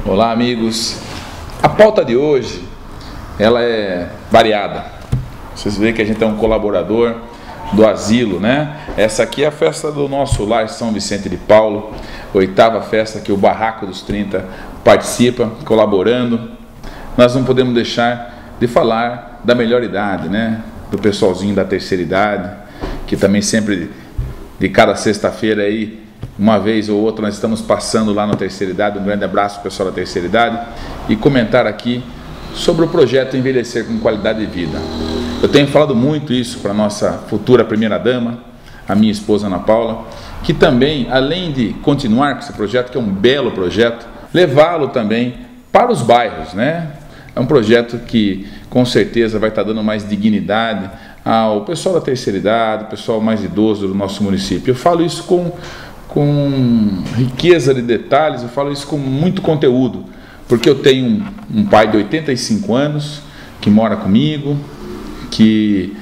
Olá, amigos. A pauta de hoje, ela é variada. Vocês veem que a gente é um colaborador do asilo, né? Essa aqui é a festa do nosso lar São Vicente de Paulo, 8ª festa que o Barraco dos 30 participa, colaborando. Nós não podemos deixar de falar da melhor idade, né? Do pessoalzinho da terceira idade, que também sempre, de cada sexta-feira aí, uma vez ou outra, nós estamos passando lá na terceira idade. Um grande abraço para o pessoal da terceira idade e comentar aqui sobre o projeto Envelhecer com Qualidade de Vida. Eu tenho falado muito isso para a nossa futura primeira-dama, a minha esposa Ana Paula, que também, além de continuar com esse projeto, que é um belo projeto, levá-lo também para os bairros, né? É um projeto que com certeza vai estar dando mais dignidade ao pessoal da terceira idade, o pessoal mais idoso do nosso município. Eu falo isso com riqueza de detalhes, eu falo isso com muito conteúdo, porque eu tenho um pai de 85 anos que mora comigo, que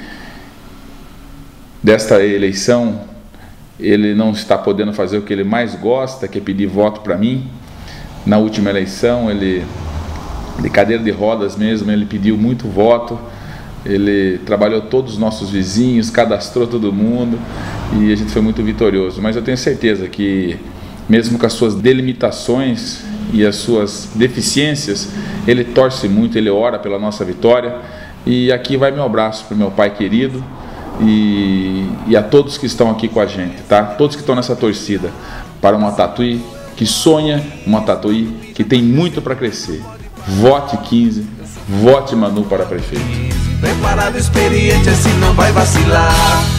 desta eleição ele não está podendo fazer o que ele mais gosta, que é pedir voto para mim. Na última eleição, ele, de cadeira de rodas mesmo, ele pediu muito voto. Ele trabalhou todos os nossos vizinhos, cadastrou todo mundo e a gente foi muito vitorioso. Mas eu tenho certeza que, mesmo com as suas delimitações e as suas deficiências, ele torce muito, ele ora pela nossa vitória. E aqui vai meu abraço para o meu pai querido e a todos que estão aqui com a gente, tá? Todos que estão nessa torcida para uma Tatuí que sonha, uma Tatuí que tem muito para crescer. Vote 15, vote Manu para prefeito. Preparado, experiente, assim não vai vacilar.